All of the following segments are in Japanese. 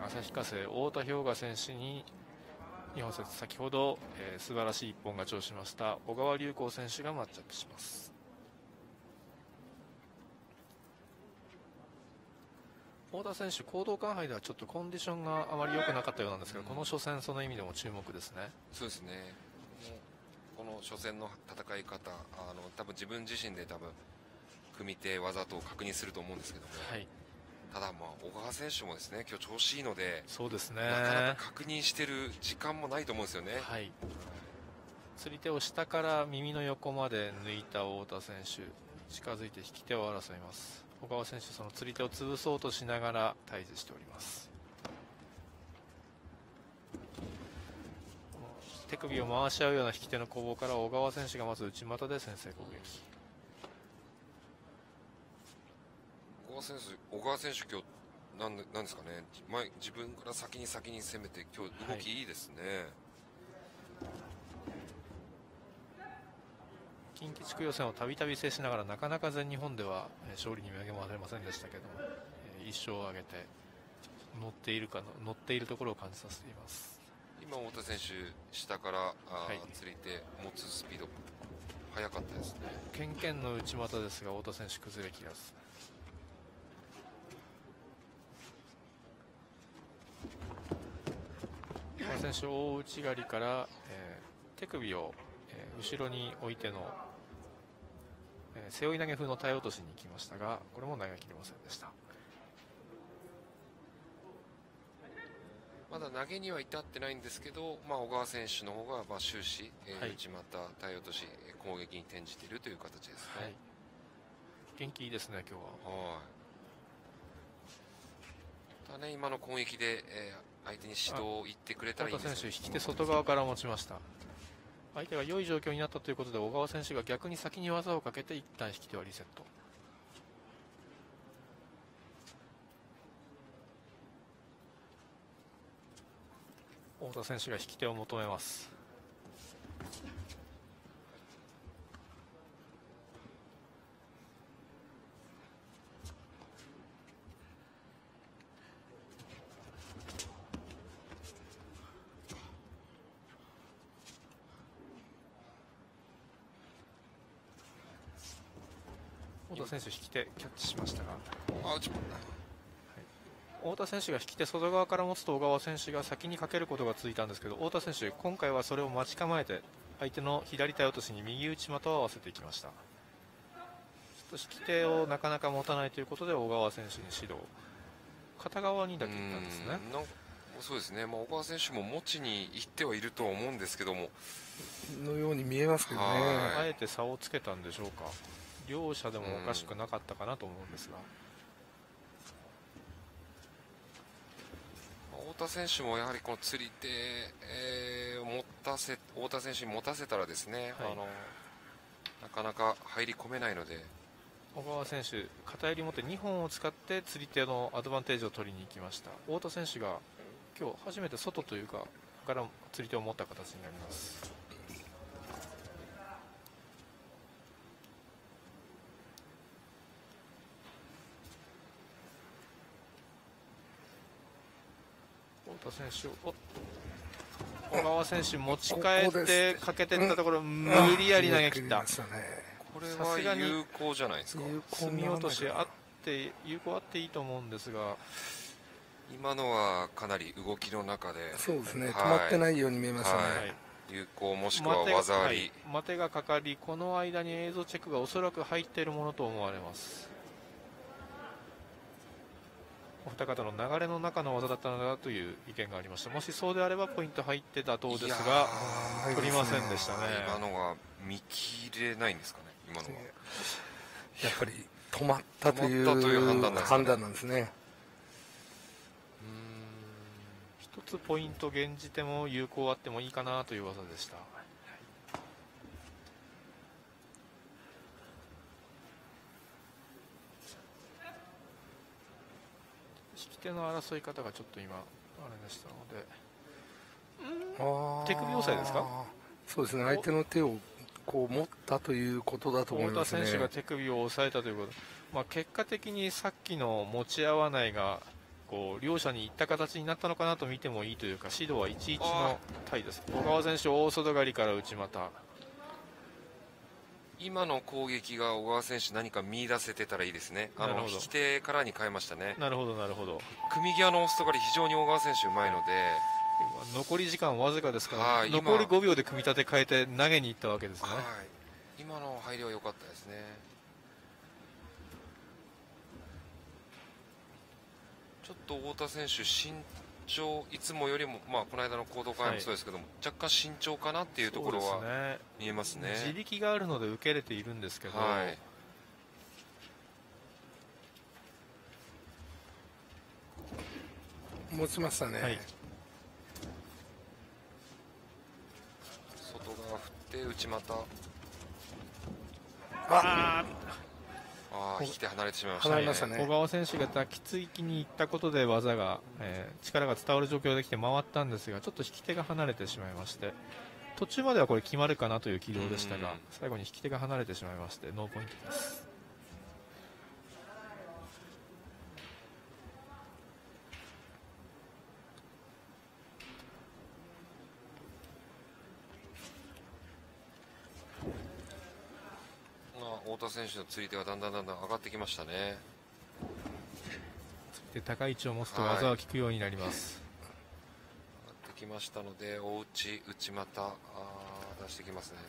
旭化成太田氷河選手に2本節、先ほど、素晴らしい1本勝ちをしました小川隆光選手がマッチアップします。太田選手、講道館杯ではちょっとコンディションがあまり良くなかったようなんですけど、この初戦、その意味でも注目ですね。 そうですね。この初戦の戦い方、多分自分自身で組み手技と確認すると思うんですけども、はい、ただ小川選手もですね、今日調子いいので、 そうですね、 なかなか確認してる時間もないと思うんですよね。 はい、釣り手を下から耳の横まで抜いた太田選手、近づいて引き手を争います。小川選手、その釣り手を潰そうとしながら対峙しております。手首を回し合うような引き手の攻防から小川選手がまず内股で先制攻撃。 小川選手今日なんですかね、自分から先に攻めて今日動きいいですね。 近畿地区予選をたびたび制しながらなかなか全日本では勝利に恵まれませんでしたけども、1勝を挙げて乗っているところを感じさせています。 今太田選手下から釣り手持つスピード速かったですね。 ケンケンの内股ですが太田選手崩れきらず。小川選手大内刈りから、手首を、後ろに置いての背負い投げ風の体落としに行きましたが、これも投げ切れませんでした。 まだ投げには至ってないんですけど、小川選手の方が終始、内股体落とし攻撃に転じているという形ですね。はい、 元気いいですね今日は。 はい。ただね、今の攻撃で、相手に指導を言ってくれたらいいんですけど。 太田選手引き手外側から持ちました。相手が良い状況になったということで小川選手が逆に先に技をかけて一旦引き手はリセット。太田選手が引き手を求めます。太田選手引き手キャッチしましたが、太田選手が引き手外側から持つと小川選手が先にかけることがついたんですけど、太田選手今回はそれを待ち構えて相手の左体落としに右内股を合わせていきました。ちょっと引き手をなかなか持たないということで小川選手に指導、片側にだけいったんですね。 そうですね、小川選手も持ちに行ってはいるとは思うんですけどものように見えますけどね。 あえて差をつけたんでしょうか。両者でもおかしくなかったかなと思うんですが、 太田選手もやはりこの釣り手を太田選手に持たせたらですね、はい、なかなか入り込めないので、 小川選手片襟持って2本を使って釣り手のアドバンテージを取りに行きました。太田選手が今日初めて外というかから釣り手を持った形になります。太田選手を小川選手持ち帰ってかけていったところ、無理やり投げ切った。 これは有効じゃないですか。 隅落としあって有効あっていいと思うんですが、 今のはかなり動きの中で、 そうですね、止まってないように見えましたね。 有効もしくは技あり、 待てがかかり、この間に映像チェックがおそらく入っているものと思われます。お二方の流れの中の技だったのだという意見がありました。もしそうであればポイント入って妥当ですが、取りませんでしたね。 今のは見切れないんですかね。今のはやっぱり止まったという判断なんですね。 一つポイント現じても有効あってもいいかなという技でした。引き手の争い方がちょっと今あれでしたので、手首押さえですか。 そうですね、相手の手をこう持ったということだと思いますね。 太田選手が手首を押さえたということ、結果的にさっきの持ち合わないがこう両者にいった形になったのかなと見てもいいというか、指導は 1-1 のタイです。小川選手、大外刈りから内股。 今の攻撃が小川選手何か見出せてたらいいですね。引き手からに変えましたね。 なるほどなるほど。 組み際の外刈り非常に小川選手うまいので、 残り時間わずかですから、残り5秒で組み立て変えて投げに行ったわけですね。 今の入りは良かったですね。ちょっと太田選手身長いつもよりも、この間の行動会もそうですけども、若干慎重かなっていうところは見えますね。 自力があるので受けれているんですけど、 持ちましたね。 外側振って内股。引き手離れてしまいましたね。 小川選手が抱きつきに行ったことで技が、力が伝わる状況できて回ったんですが、ちょっと引き手が離れてしまいまして、途中まではこれ決まるかなという軌道でしたが、最後に引き手が離れてしまいましてノーポイントです。 太田選手の釣り手がだんだん上がってきましたね。 釣り手高い位置を持つと技は効くようになります。 上がってきましたので、大内内股出してきますね。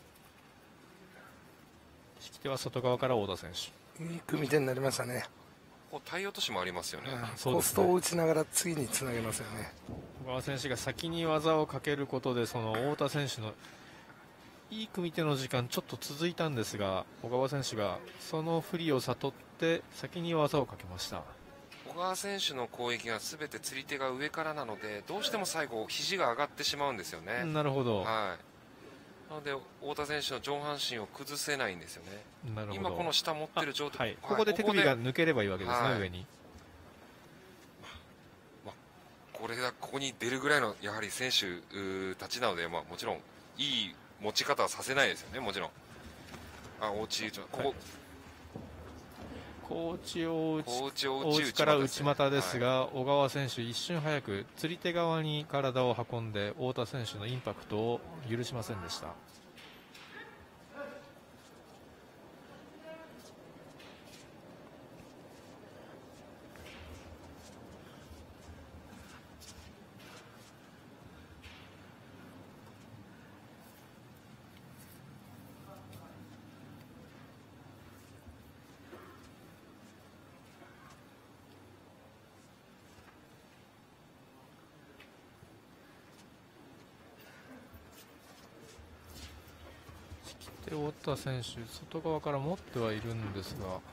引き手は外側から太田選手。 いい組み手になりましたね。 体落としもありますよね。 コストを打ちながら次につなげますよね。 小川選手が先に技をかけることで、その太田選手のいい組み手の時間ちょっと続いたんですが、小川選手がその不利を悟って先に技をかけました。 小川選手の攻撃が全て釣り手が上からなので、どうしても最後肘が上がってしまうんですよね。 なるほど。 なので太田選手の上半身を崩せないんですよね。 なるほど。 今この下持ってる状態、 ここで手首が抜ければいいわけですね、上に。 ここに出るぐらいのやはり選手たちなので、もちろんいい持ち方はさせないですよね、もちろん。大内から内股ですが、小川選手一瞬早く釣り手側に体を運んで太田選手のインパクトを許しませんでした。太田選手、外側から持ってはいるんですが、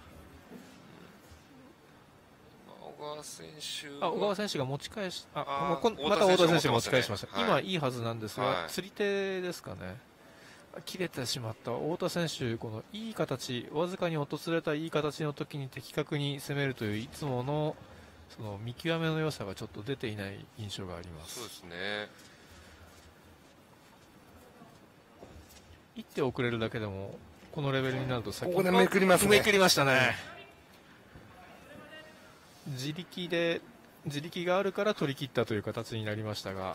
小川選手が持ち返し、また太田選手が持ち返しました。今いいはずなんですが、釣り手ですかね、切れてしまった太田選手、このいい形、わずかに訪れたいい形の時に的確に攻めるといういつものその見極めの良さがちょっと出ていない印象があります。 そうですね。 一手遅れるだけでもこのレベルになるとここでめくりますね。 めくりましたね。自力があるから取り切ったという形になりましたが、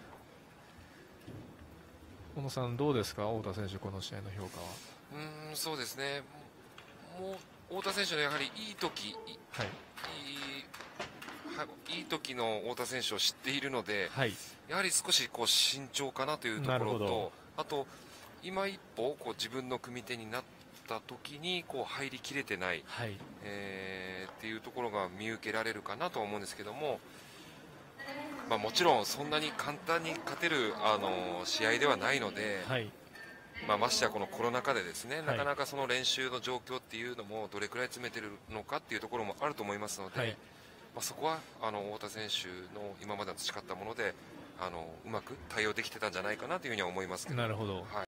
小野さんどうですか、太田選手この試合の評価は。 そうですね。もう太田選手のやはりいい時、いい時の太田選手を知っているので、やはり少し慎重かなというところと、あと今一歩自分の組み手になった時に入りきれてない、っていうところが見受けられるかなと思うんですけども、もちろんそんなに簡単に勝てる試合ではないので、ましてやこのコロナ禍でですね、なかなかその練習の状況っていうのもどれくらい詰めてるのかっていうところもあると思いますので、そこは太田選手の今まで培ったものでうまく対応できてたんじゃないかなというふうには思いますけど。 なるほど。